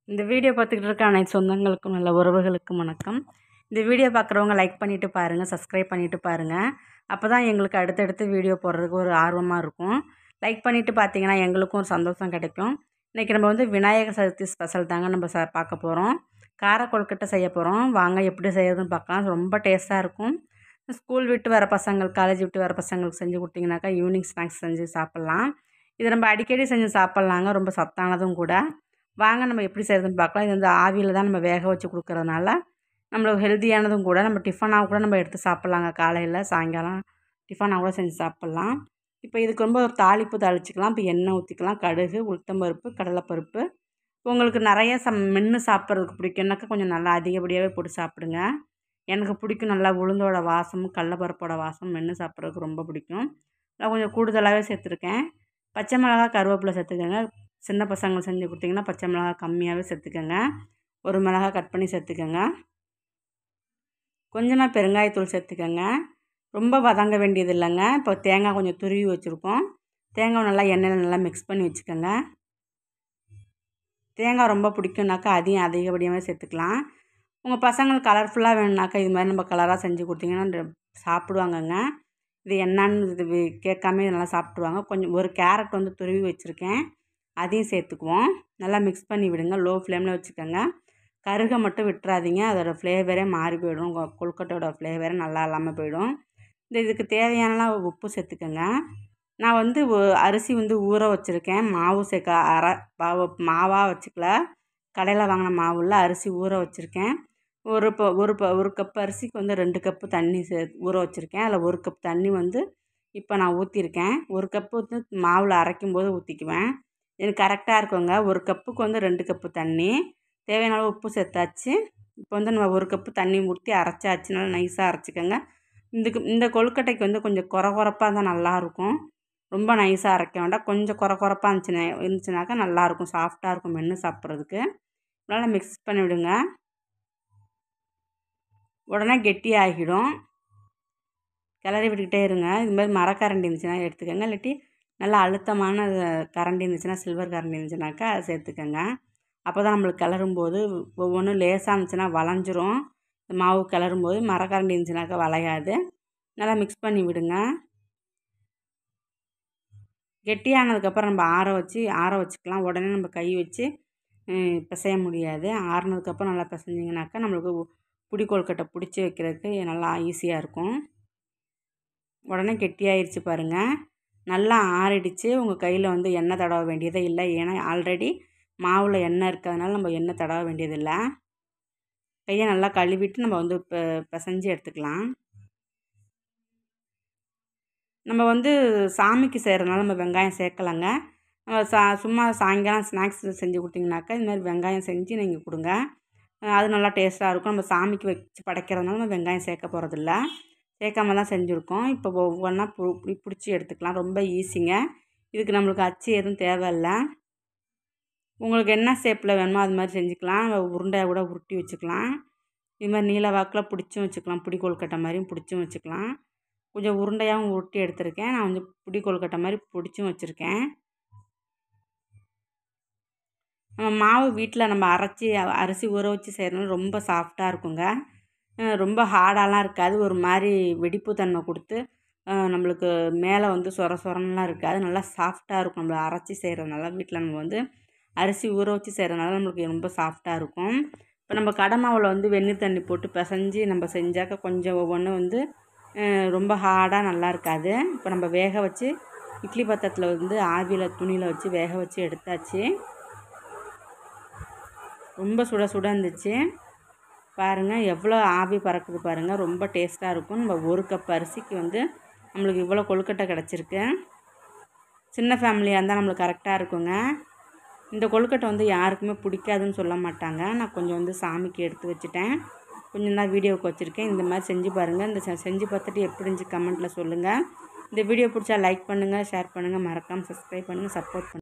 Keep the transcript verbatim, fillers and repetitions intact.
இந்த வீடியோ பார்த்துக்கிட்டு இருக்க அனைத்து சொந்தங்களுக்கும் நல்ல உறவுகளுக்கும் வணக்கம். இந்த வீடியோ பார்க்குறவங்க லைக் பண்ணிவிட்டு பாருங்கள், சப்ஸ்கிரைப் பண்ணிவிட்டு பாருங்கள். அப்போ தான் எங்களுக்கு அடுத்தடுத்து வீடியோ போடுறதுக்கு ஒரு ஆர்வமாக இருக்கும். லைக் பண்ணிவிட்டு பார்த்தீங்கன்னா எங்களுக்கும் ஒரு சந்தோஷம் கிடைக்கும். இன்றைக்கி நம்ம வந்து விநாயகர் சதுர்த்தி ஸ்பெஷல் தாங்க நம்ம ச பார்க்க போகிறோம். கார கொழுக்கட்டை செய்ய போகிறோம். வாங்க எப்படி செய்யறதுன்னு பார்க்கலாம். ரொம்ப டேஸ்ட்டாக இருக்கும். ஸ்கூல் விட்டு வர பசங்கள், காலேஜ் விட்டு வர பசங்களுக்கு செஞ்சு கொடுத்தீங்கன்னாக்கா ஈவினிங் ஸ்நாக்ஸ் செஞ்சு சாப்பிட்லாம். இது நம்ம அடிக்கடி செஞ்சு சாப்பிட்லாங்க. ரொம்ப சத்தானதும் கூட. வாங்க நம்ம எப்படி செய்கிறதுன்னு பார்க்கலாம். இது வந்து ஆவியில் தான் நம்ம வேக வச்சு கொடுக்குறதுனால நம்மளுக்கு ஹெல்த்தியானதும் கூட. நம்ம டிஃபனாக கூட நம்ம எடுத்து சாப்பிட்லாங்க. காலையில் சாயங்காலம் டிஃபனாக கூட செஞ்சு சாப்பிட்லாம். இப்போ இதுக்கு ரொம்ப ஒரு தாளிப்பு தாளிச்சிக்கலாம். இப்போ எண்ணெய் ஊற்றிக்கலாம். கடுகு, உளுத்தம்பருப்பு, கடலைப்பருப்பு. உங்களுக்கு நிறைய சம் மென்று சாப்பிட்றதுக்கு பிடிக்கும்னாக்கா கொஞ்சம் நல்லா அதிகப்படியாகவே போட்டு சாப்பிடுங்க. எனக்கு பிடிக்கும். நல்லா உளுந்தோட வாசமும் கடலைப்பருப்போட வாசம் மென்று சாப்பிட்றதுக்கு ரொம்ப பிடிக்கும். நான் கொஞ்சம் கூடுதலாகவே சேர்த்துருக்கேன். பச்சை மிளகா, கருவேப்பிலை சேர்த்துக்கோங்க. சின்ன பசங்களுக்கு செஞ்சு கொடுத்தீங்கன்னா பச்சை மிளகா கம்மியாகவே சேர்த்துக்கோங்க. ஒரு மிளகா கட் பண்ணி சேர்த்துக்கோங்க. கொஞ்சமாக பெருங்காயத்தூள் சேர்த்துக்கோங்க. ரொம்ப வதங்க வேண்டியது இல்லைங்க. இப்போ தேங்காய் கொஞ்சம் துருவி வச்சுருக்கோம். தேங்காய் நல்லா எண்ணெயில் நல்லா மிக்ஸ் பண்ணி வச்சுக்கோங்க. தேங்காய் ரொம்ப பிடிக்கும்னாக்கா அதையும் அதிகப்படியாகவே சேர்த்துக்கலாம். உங்கள் பசங்களுக்கு கலர்ஃபுல்லாக வேணும்னாக்கா இது மாதிரி நம்ம கலராக செஞ்சு கொடுத்தீங்கன்னா சாப்பிடுவாங்கங்க. இது என்னான்னு இது கேட்காம நல்லா சாப்பிட்ருவாங்க. கொஞ்சம் ஒரு கேரட் வந்து துருவி வச்சுருக்கேன், அதையும் சேர்த்துக்குவோம். நல்லா மிக்ஸ் பண்ணி விடுங்க. லோ ஃப்ளேமில் வச்சுக்கோங்க. கருகை மட்டும் விட்டுறாதீங்க. அதோடய ஃப்ளேவரே மாறி போயிடும். கொழுக்கட்டையோட ஃப்ளேவரே நல்லா இல்லாமல் போயிடும். இந்த இதுக்கு தேவையானலாம் உப்பு சேர்த்துக்கோங்க. நான் வந்து அரிசி வந்து ஊற வச்சுருக்கேன். மாவு சேர்க்க அரை மாவு மாவாக வச்சுக்கல. கடையில் வாங்கின மாவுள்ள அரிசி ஊற வச்சுருக்கேன். ஒரு இப்போ ஒரு இப்போ ஒரு கப் அரிசிக்கு வந்து ரெண்டு கப்பு தண்ணி சே ஊற வச்சுருக்கேன். அதில் ஒரு கப் தண்ணி வந்து இப்போ நான் ஊற்றிருக்கேன். ஒரு கப்பு வந்து மாவில் அரைக்கும் போது ஊற்றிக்குவேன். எனக்கு கரெக்டாக இருக்குங்க. ஒரு கப்புக்கு வந்து ரெண்டு கப்பு தண்ணி. தேவையான அளவு உப்பு சேர்த்தாச்சு. இப்போ வந்து நம்ம ஒரு கப்பு தண்ணி ஊற்றி அரைச்சாச்சு. நல்லா நைஸாக அரைச்சிக்கோங்க. இதுக்கு இந்த கொழுக்கட்டைக்கு வந்து கொஞ்சம் குறை குறைப்பாக இருந்தால் நல்லாயிருக்கும். ரொம்ப நைஸாக அரைக்க வேண்டாம். கொஞ்சம் குறை குறைப்பாக இருந்துச்சுன்னா இருந்துச்சுனாக்கா நல்லாயிருக்கும். சாஃப்டாக இருக்கும் மென்று சாப்பிட்றதுக்கு. நல்லா மிக்ஸ் பண்ணி விடுங்க. உடனே கெட்டியாகிடும். கிளறி விட்டுக்கிட்டே இருங்க. இது மாதிரி மரக்கரண்டி இருந்துச்சுன்னா எடுத்துக்கோங்க. இல்லாட்டி நல்லா அழுத்தமான கரண்டி இருந்துச்சுன்னா, சில்வர் கரண்டி இருந்துச்சுனாக்கா அதை சேர்த்துக்கோங்க. அப்போ தான் நம்மளுக்கு கிளறும்போது ஒவ்வொன்றும் லேசாக இருந்துச்சுன்னா வளைஞ்சிரும். மாவு கிளறும்போது மரக்கரண்டி இருந்துச்சுனாக்கா வளையாது. நல்லா மிக்ஸ் பண்ணி விடுங்க. கெட்டியானதுக்கப்புறம் நம்ம ஆற வச்சு ஆற வச்சுக்கலாம். உடனே நம்ம கை வச்சு பிசைய முடியாது. ஆறுனதுக்கப்புறம் நல்லா பிசைஞ்சிங்கனாக்கா நம்மளுக்கு புடி கொழுக்கட்டை பிடிச்சி வைக்கிறதுக்கு நல்லா ஈஸியாக இருக்கும். உடனே கெட்டியாகிடுச்சு பாருங்கள். நல்லா ஆறிடுச்சு. உங்கள் கையில் வந்து எண்ணெய் தடவ வேண்டியதே இல்லை. ஏன்னா ஆல்ரெடி மாவில் எண்ணெய் இருக்கிறதுனால நம்ம எண்ணெய் தடவ வேண்டியதில்லை. கையை நல்லா கழுவிட்டு நம்ம வந்து இப்போ பிசைஞ்சு எடுத்துக்கலாம். நம்ம வந்து சாமிக்கு செய்கிறதுனால நம்ம வெங்காயம் சேர்க்கலைங்க. நம்ம சா சும்மா சாயங்காலம் ஸ்நாக்ஸ் செஞ்சு கொடுத்தீங்கனாக்கா இது மாதிரி வெங்காயம் செஞ்சு நீங்கள் கொடுங்க. அது நல்லா டேஸ்ட்டாக இருக்கும். நம்ம சாமிக்கு வச்சு படைக்கிறதுனால நம்ம வெங்காயம் சேர்க்க போகிறதில்ல. சேர்க்காம தான் செஞ்சுருக்கோம். இப்போ ஒவ்வொன்றா பு பிடிச்சி எடுத்துக்கலாம். ரொம்ப ஈஸிங்க. இதுக்கு நம்மளுக்கு அச்சு எதுவும் தேவையில்லை. உங்களுக்கு என்ன ஷேப்பில் வேணுமோ அது மாதிரி செஞ்சுக்கலாம். உருண்டையாக கூட உருட்டி வச்சுக்கலாம். இது மாதிரி நீல வாக்கில் பிடிச்சும் வச்சுக்கலாம். பிடி கொழுக்கட்டை மாதிரியும் பிடிச்சும் வச்சுக்கலாம். கொஞ்சம் உருண்டையாகவும் உருட்டி எடுத்துருக்கேன். நான் வந்து பிடி கொழுக்கட்டை மாதிரி பிடிச்சும் வச்சுருக்கேன். நம்ம மாவு வீட்டில் நம்ம அரைச்சி அரிசி ஊற வச்சு செய்கிறதுனால ரொம்ப சாஃப்டாக இருக்குங்க. ரொம்ப ஹார்டாலாம் இருக்காது. ஒரு மாதிரி வெடிப்பு தன்மை கொடுத்து நம்மளுக்கு மேலே வந்து சொர சொரன்லாம் இருக்காது. நல்லா சாஃப்டாக இருக்கும். நம்மளை அரைச்சி செய்கிறதுனால வீட்டில் நம்ம வந்து அரிசி ஊற வச்சு செய்கிறதுனால நம்மளுக்கு ரொம்ப சாஃப்டாக இருக்கும். இப்போ நம்ம கடை மாவில் வந்து வெந்நீர் தண்ணி போட்டு பிசைஞ்சு நம்ம செஞ்சாக்க கொஞ்சம் ஒவ்வொன்றும் வந்து ரொம்ப ஹார்டாக நல்லா இருக்காது. இப்போ நம்ம வேக வச்சு இட்லி பாத்திரத்தில் வந்து ஆவியில் துணியில் வச்சு வேக வச்சு எடுத்தாச்சு. ரொம்ப சுட சுட இருந்துச்சு பாருங்கள். எவ்வளோ ஆவி பறக்குது பாருங்கள். ரொம்ப டேஸ்ட்டாக இருக்கும். நம்ம ஒரு கப் அரிசிக்கு வந்து நம்மளுக்கு இவ்வளோ கொழுக்கட்டை கிடச்சிருக்கு. சின்ன ஃபேமிலியாக இருந்தால் நம்மளுக்கு கரெக்டாக இருக்குங்க. இந்த கொழுக்கட்டை வந்து யாருக்குமே பிடிக்காதுன்னு சொல்ல மாட்டாங்க. நான் கொஞ்சம் வந்து சாமிக்கு எடுத்து வச்சுட்டேன். கொஞ்சம் தான் வீடியோவுக்கு வச்சுருக்கேன். இந்த மாதிரி செஞ்சு பாருங்கள். இந்த செஞ்சு பார்த்துட்டு எப்படி இருந்துச்சு கமெண்ட்டில் சொல்லுங்கள். இந்த வீடியோ பிடிச்சா லைக் பண்ணுங்கள், ஷேர் பண்ணுங்கள், மறக்காமல் சப்ஸ்கிரைப் பண்ணுங்கள், சப்போர்ட் பண்ணுங்கள்.